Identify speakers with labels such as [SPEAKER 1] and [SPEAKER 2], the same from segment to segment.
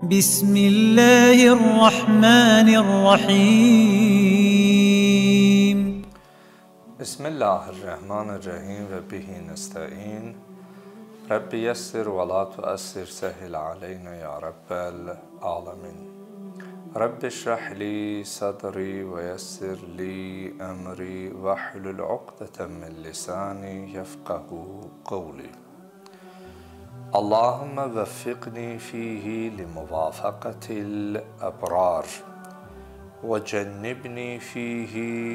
[SPEAKER 1] بسم الله الرحمن الرحيم
[SPEAKER 2] Bismillahirrahmanirrahim ve bihi nesta'in. Rabbi yessir ve la tuassir sehil aleyna ya rabbel alemin. Rabbi şrah li sadri ve yessir li emri ve hlul uqdeten min lisani yefqahu kavli. Allahümme veffikni fihi li muvafakatil ebrar ve cennibni fihi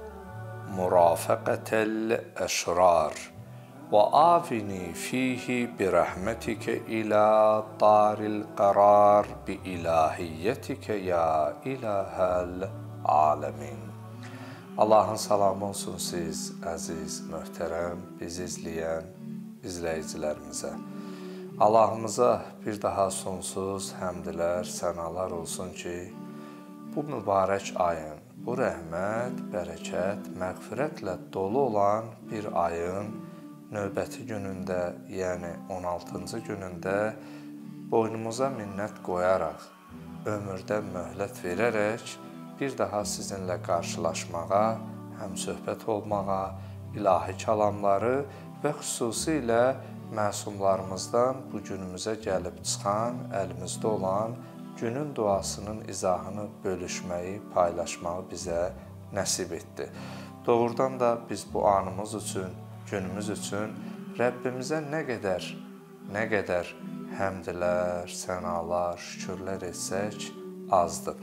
[SPEAKER 2] murafakatel eşrar ve afini fihi bi rahmetike ila daril karar bi ilahiyetike ya ilahel alemin. Allah'ın salamı olsun siz əziz, möhtərəm, bizi izləyən izləyicilərimizə. Allah'ımıza bir daha sonsuz həmdlər, sənalar olsun ki, bu mübarək ayın, bu rəhmət, bərəkət, məğfirətlə dolu olan bir ayın növbəti günündə, yəni 16-cı günündə boynumuza minnət qoyaraq, ömürdən möhlət verərək bir daha sizinlə qarşılaşmağa, həm söhbət olmağa, ilahi kəlamları və xüsusilə məsumlarımızdan bu günümüzə gəlib çıxan, əlimizdə olan günün duasının izahını bölüşməyi, paylaşmağı bizə nəsib etdi. Doğrudan da biz bu anımız üçün, günümüz üçün Rəbbimizə nə qədər həmdlər, sənalar, şükürlər etsək azdır.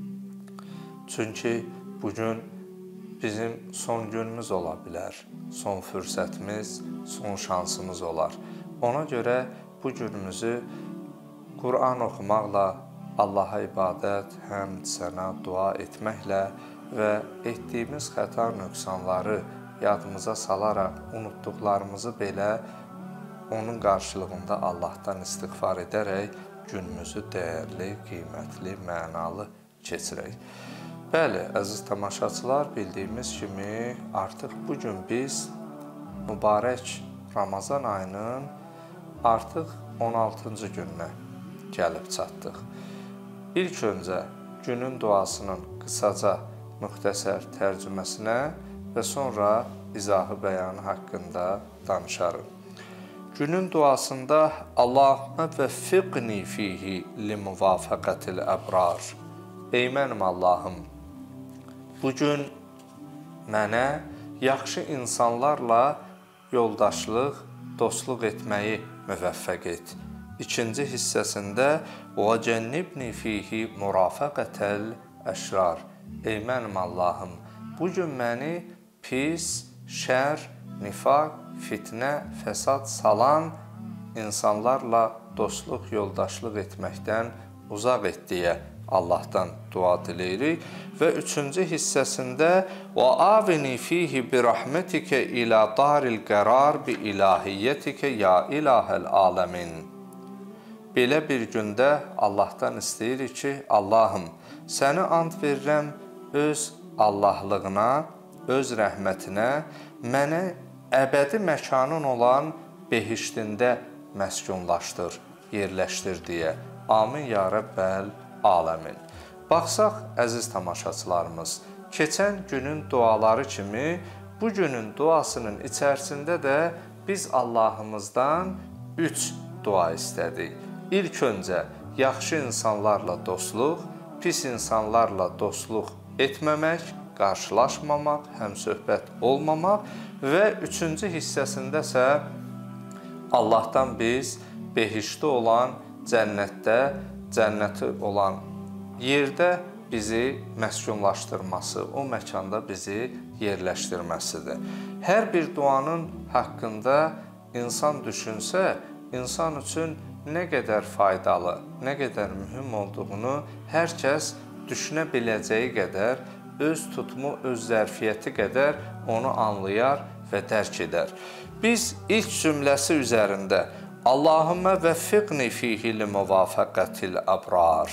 [SPEAKER 2] Çünki bugün bizim son günümüz ola bilər, son fürsətimiz, son şansımız olar. Ona görə bu günümüzü Quran oxumaqla, Allaha ibadət, həmd, sənə, dua etməklə və etdiyimiz xəta nöqsanları yadımıza salaraq, unutduqlarımızı belə onun qarşılığında Allahdan istiğfar edərək günümüzü dəyərli, qiymətli, mənalı keçirək. Bəli, əziz tamaşaçılar, bildiyimiz kimi artıq bugün biz mübarək Ramazan ayının artıq 16-cı gününə gəlib çatdıq. İlk öncə günün duasının qısaca, müxtəsər tərcüməsinə və sonra izahı bəyanı haqqında danışarım. Günün duasında Allahümme veffiqni fihi li muvafaqatil ebrar. Ey mənim Allahım, bugün mənə yaxşı insanlarla yoldaşlıq, dostluq etməyi müvəffəq et. İkinci hissəsində وَجَنِّبْنِ فِيهِ مُرَافَقَةَ الْأَشْرَارِ. Ey mənim Allahım, bugün məni pis, şər, nifaq, fitnə, fəsad salan insanlarla dostluq, yoldaşlıq etməkdən uzaq et deyə Allahdan dua diləyirik. Və üçüncü hissəsində وَآvini فِيهِ بِرَحْمَتِكَ إِلَى دَارِ الْقَرَارِ بِإِلَهِيَّتِكَ يَا إِلَهَ الْعَالَمِينَ. Belə bir gündə Allahdan istəyirik ki, Allahım, səni and verirəm öz Allahlığına, öz rəhmətinə, mənə əbədi məkanın olan behiştində məskunlaşdır, yerləşdir deyə. Amin ya Rəbbəl aləmin. Baxsaq, əziz tamaşaçılarımız, keçən günün duaları kimi bu günün duasının içərisində də biz Allahımızdan 3 dua istədik. İlk öncə, yaxşı insanlarla dostluq, pis insanlarla dostluq etməmək, qarşılaşmamaq, həmsöhbət olmamaq və üçüncü hissəsində isə Allahdan biz behiştdə olan cənnətdə, cənnəti olan yerdə bizi məskunlaşdırması, o məkanda bizi yerləşdirməsidir. Hər bir duanın haqqında insan düşünsə, insan üçün nə qədər faydalı, nə qədər mühüm olduğunu hər kəs düşünə biləcəyi qədər, öz tutumu, öz zərfiyyəti qədər onu anlayar və dərk edər. Biz ilk cümləsi üzərində Allahümme veffiqni fihi li muvafaqatil ebrar.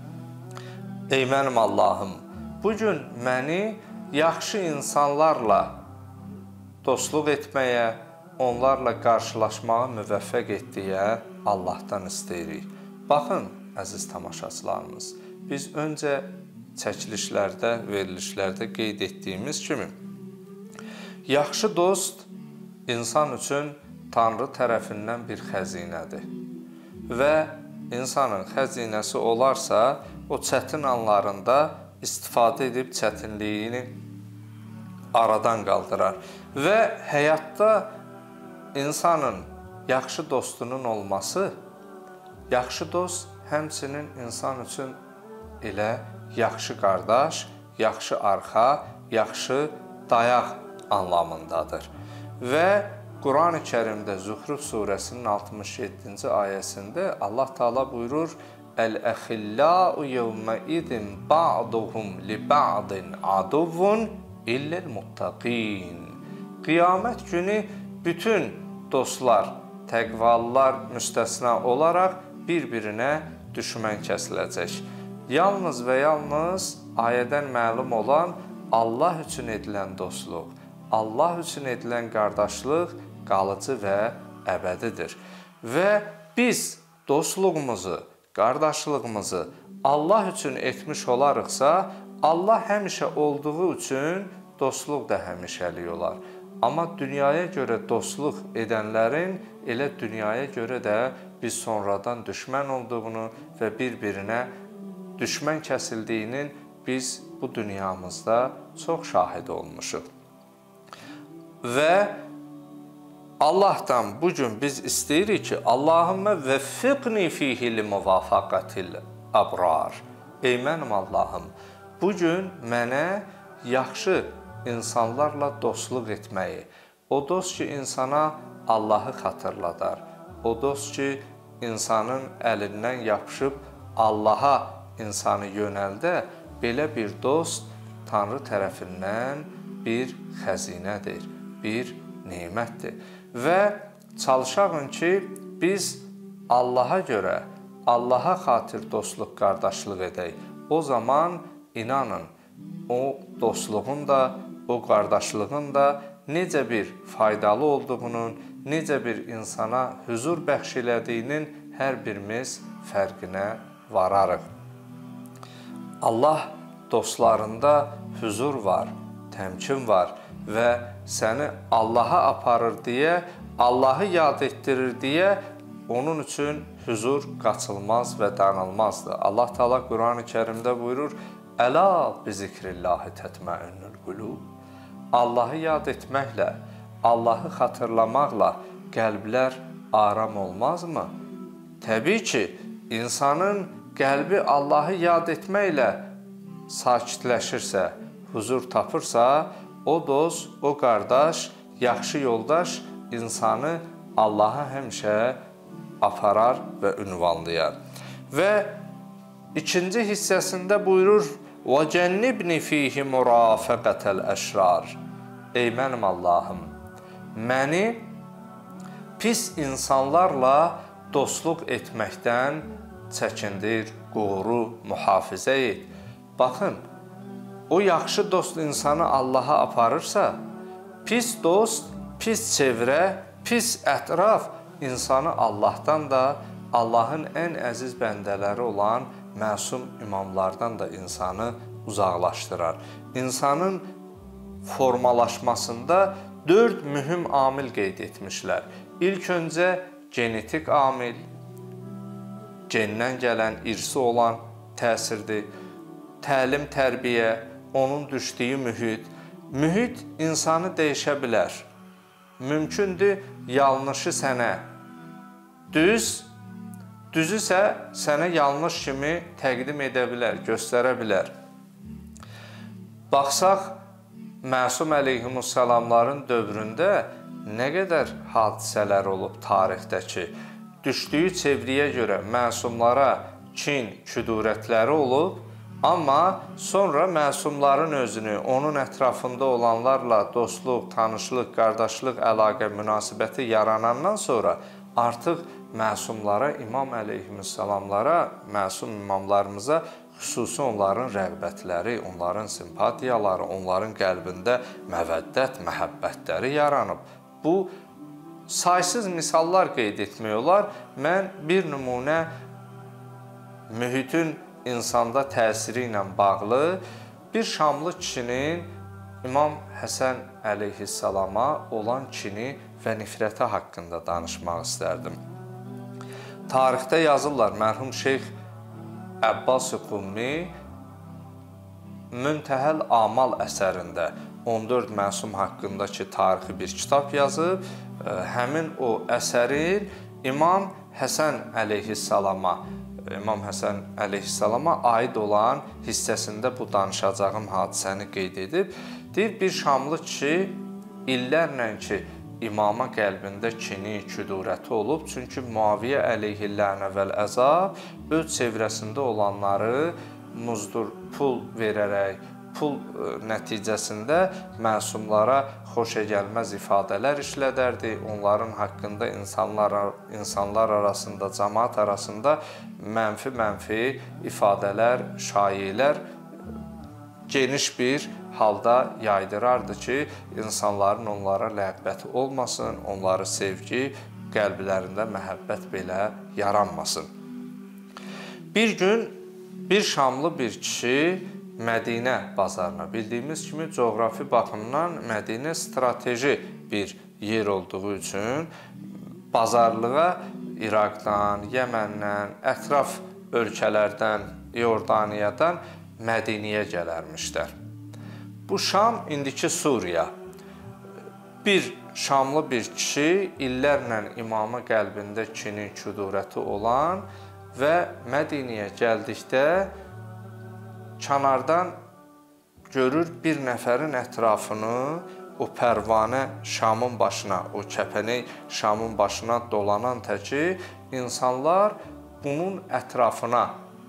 [SPEAKER 2] Ey mənim Allahım, bugün məni yaxşı insanlarla dostluq etməyə, onlarla qarşılaşmağı müvəffəq et deyə Allahdan istəyirik. Baxın, əziz tamaşaçılarımız, biz öncə çəkilişlərdə, verilişlərdə qeyd etdiyimiz kimi, yaxşı dost insan üçün Tanrı tərəfindən bir xəzinədir və insanın xəzinəsi olarsa, o çətin anlarında istifadə edib çətinliyini aradan qaldırar və həyatda insanın yaxşı dostunun olması, yaxşı dost həmçinin insan üçün elə yaxşı qardaş, yaxşı arxa, yaxşı dayaq anlamındadır. Və Quran-ı Kərimdə Zuhruf surəsinin 67-ci ayəsində Allah Taala buyurur: "Əl-əxillau yevmə-idin ba'duhum li ba'din aduvun illel muttaqin." Qiyamət günü bütün dostlar, təqvalılar müstəsna olaraq bir-birinə düşmən kəsiləcək. Yalnız və yalnız ayədən məlum olan Allah üçün edilən dostluq, Allah üçün edilən qardaşlıq qalıcı və əbədidir. Və biz dostluğumuzu, qardaşlığımızı Allah üçün etmiş olarıqsa, Allah həmişə olduğu üçün dostluq da həmişəlik olar. Amma dünyaya görə dostluq edənlərin elə dünyaya görə də biz sonradan düşmən olduğunu və bir-birinə düşmən kəsildiyinin biz bu dünyamızda çox şahid olmuşuq. Və Allahdan bugün biz istəyirik ki, Allahümmə vəffiqni fihi li muvafaqatil abrar. Ey mənim Allahım, bugün mənə yaxşı insanlarla dostluq etməyi, o dost ki, insana Allahı xatırladar, o dost ki, insanın əlindən yapışıb Allaha insanı yönəldə, belə bir dost Tanrı tərəfindən bir xəzinədir, bir nemətdir. Və çalışağın ki, biz Allaha görə, Allaha xatir dostluq, qardaşlıq edək. O zaman inanın, o dostluğun da, o qardaşlığın da necə bir faydalı olduğunun, necə bir insana huzur bəxş elədiyinin hər birimiz fərqinə vararıq. Allah dostlarında huzur var, təmkin var və səni Allaha aparır deyə, Allahı yad etdirir deyə, onun üçün huzur qaçılmaz və danılmazdır. Allah Taala Quran-ı Kərimdə buyurur: "Əla bi zikrillahi tətmainnul qulub." Allahı yad etməklə, Allahı xatırlamaqla qəlblər aram olmazmı? Təbii ki, insanın qəlbi Allahı yad etməklə sakitləşirsə, huzur tapırsa, o dost, o qardaş, yaxşı yoldaş insanı Allaha həmişə aparar və ünvanlayar. Və ikinci hissəsində buyurur: وَجَنِّبْنِ فِيهِ مُرَافَقَةَ الْأَشْرَارِ. Ey mənim Allahım, məni pis insanlarla dostluq etməkdən çəkindir, qoru, mühafizə et. Baxın, o yaxşı dost insanı Allaha aparırsa, pis dost, pis çevrə, pis ətraf insanı Allahdan da, Allahın ən əziz bəndələri olan məsum imamlardan da insanı uzaqlaşdırar. İnsanın formalaşmasında 4 mühüm amil qeyd etmişlər. İlk öncə genetik amil, gendən gələn, irsi olan təsirdir. Təlim, tərbiyə, onun düşdüyü mühit. Mühit insanı dəyişə bilər. Mümkündür, yanlışı sənə düzü isə sənə yanlış kimi təqdim edə bilər, göstərə bilər. Baxsaq, Məsum əleyhissalamların dövründə nə qədər hadisələr olub tarixdəki, düşdüyü çevriyə görə məsumlara kin, küdurətləri olub, amma sonra məsumların özünü, onun ətrafında olanlarla dostluq, tanışlıq, qardaşlıq, əlaqə, münasibəti yaranandan sonra artıq məsumlara, İmam əleyhissalamlara, məsum imamlarımıza xüsusi onların rəğbətləri, onların simpatiyaları, onların qəlbində məvəddət, məhəbbətləri yaranıb. Bu, saysız misallar qeyd etmək olar. Mən bir nümunə mühitin insanda təsiri ilə bağlı bir şamlı kişinin İmam Həsən əleyhissalama olan kini və nifrəti haqqında danışmaq istərdim. Tarixdə yazırlar, mərhum Şeyx Əbbas-ı Qummi Müntəhəl Amal əsərində 14 məsum haqqındakı tarixi bir kitab yazıb. Həmin o əsərin İmam Həsən əleyhissalama aid olan hissəsində bu danışacağım hadisəni qeyd edib. Deyir, bir şamlı kişi illərlə ki, imama qəlbində kini, küdurəti olub. Çünki Muaviyyə əleyhillənə vəl-əzab öz çevrəsində olanları muzdur, pul verərək, pul nəticəsində məsumlara xoşagəlməz ifadələr işlədərdi. Onların haqqında insanlar arasında, cəmaət arasında mənfi ifadələr, şayiələr geniş bir halda yaydırardı ki, insanların onlara rəğbəti olmasın, onları sevgi, qəlblərində məhəbbət belə yaranmasın. Bir gün bir şamlı bir kişi Mədinə bazarına, bildiyimiz kimi coğrafi baxımdan Mədinə strateji bir yer olduğu üçün bazarlığa İraqdan, Yəməndən, ətraf ölkələrdən, İordaniyadan Mədiniyə gələrmişlər. Bu Şam, indiki Suriya. Bir şamlı bir kişi illərlə imama qəlbində kini, küdurəti olan və Mədiniyə gəldikdə kənardan görür bir nəfərin ətrafını, o pərvanə Şamın başına, o kəpənək Şamın başına dolanan təki insanlar bunun ətrafına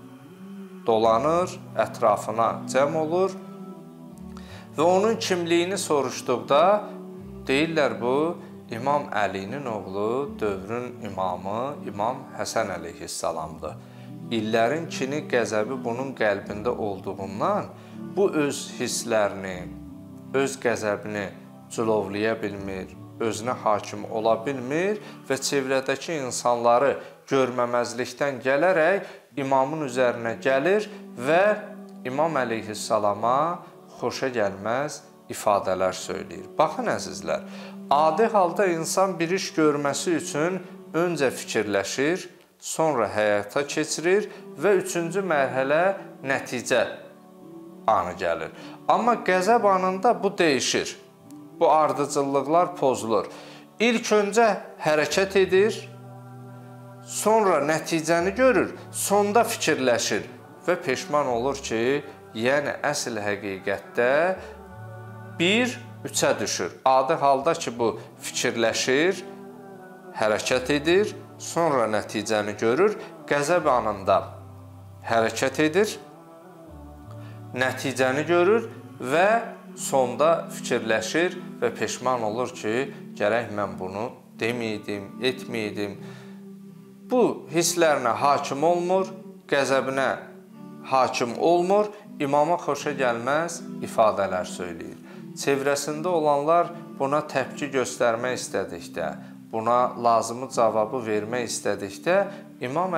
[SPEAKER 2] dolanır, ətrafına cəm olur və onun kimliyini soruşduqda deyirlər bu İmam Əlinin oğlu, dövrün imamı İmam Həsən əleyhissalamdır. İllərin kini, qəzəbi bunun qəlbində olduğundan bu öz hisslərini, öz qəzəbini cülovlaya bilmir, özünə hakim ola bilmir və çevrədəki insanları görməməzlikdən gələrək imamın üzərinə gəlir və İmam əleyhissalama xoşa gəlməz ifadələr söyləyir. Baxın əzizlər, adi halda insan bir iş görməsi üçün öncə fikirləşir, sonra həyata keçirir və üçüncü mərhələ nəticə anı gəlir. Amma qəzəb anında bu dəyişir, bu ardıcıllıqlar pozulur. İlk öncə hərəkət edir, sonra nəticəni görür, sonda fikirləşir və peşman olur ki, yəni əsl həqiqətdə 1 3-ə düşür. Adi halda ki, bu fikirləşir, hərəkət edir, sonra nəticəni görür, qəzəb anında hərəkət edir, nəticəni görür və sonda fikirləşir və peşman olur ki, gərək mən bunu deməydim, etməydim. Bu hisslərinə hakim olmur, qəzəbinə hakim olmur, imama xoşa gəlməz ifadələr söyləyir. Çevrəsində olanlar buna təpki göstərmək istədikdə, buna lazımı cavabı vermək istədikdə İmam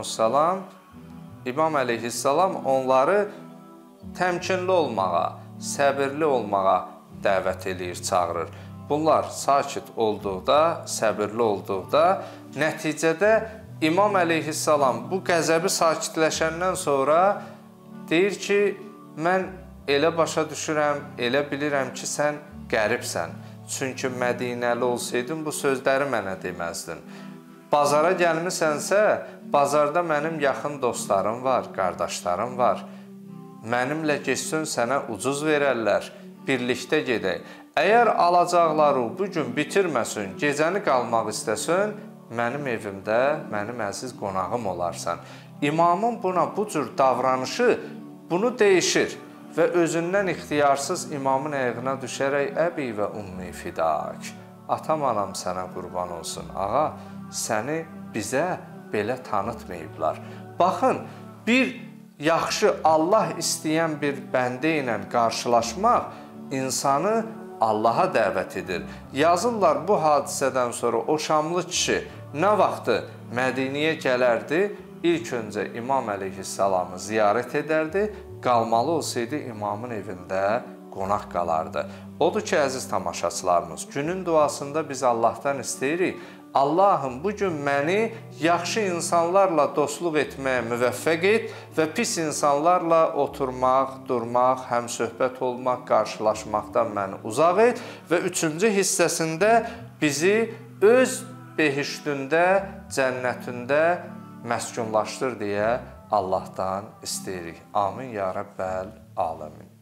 [SPEAKER 2] əleyhissalam onları təmkinli olmağa, səbirli olmağa dəvət eləyir, çağırır. Bunlar sakit olduqda, səbirli olduqda, nəticədə İmam əleyhissalam bu qəzəbi sakitləşəndən sonra deyir ki, mən elə başa düşürəm, elə bilirəm ki, sən qəribsən. Çünki Mədinəli olsaydın, bu sözləri mənə deməzdin. Bazara gəlmisənsə, bazarda mənim yaxın dostlarım var, qardaşlarım var. Mənimlə geçsin, sənə ucuz verərlər, birlikdə gedək. Əgər alacaqları bugün bitirməsin, gecəni qalmaq istəsin, mənim evimdə mənim əziz qonağım olarsan. İmamın buna bu cür davranışı bunu dəyişir və özündən ixtiyarsız imamın ayağına düşərək əbi və ummi fidak, atam anam sənə qurban olsun, ağa, səni bizə belə tanıtmayıblar. Baxın, bir yaxşı Allah istəyən bir bəndə ilə qarşılaşmaq insanı Allaha dəvət edir. Yazırlar bu hadisədən sonra o şamlı kişi nə vaxtı Mədiniyə gələrdi, ilk öncə İmam əleyhissalamı ziyarət edərdi, qalmalı olsaydı imamın evində qonaq qalardı. Odur ki, əziz tamaşaçılarımız, günün duasında biz Allahdan istəyirik, Allahım, bugün məni yaxşı insanlarla dostluq etməyə müvəffəq et və pis insanlarla oturmaq, durmaq, həmsöhbət olmaq, qarşılaşmaqdan məni uzaq et və üçüncü hissəsində bizi öz behiştündə, cənnətində məskunlaşdır deyə Allahdan istəyirik. Amin ya Rəbbəl aləmin.